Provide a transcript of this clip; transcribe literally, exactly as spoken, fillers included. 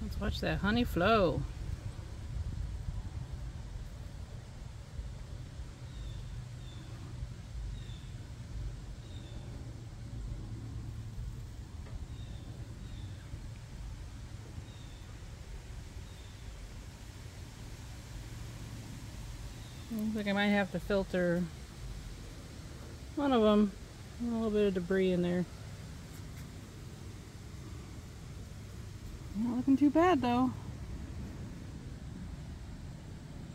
Let's watch that honey flow. Looks like I might have to filter one of them. A little bit of debris in there. Not looking too bad though.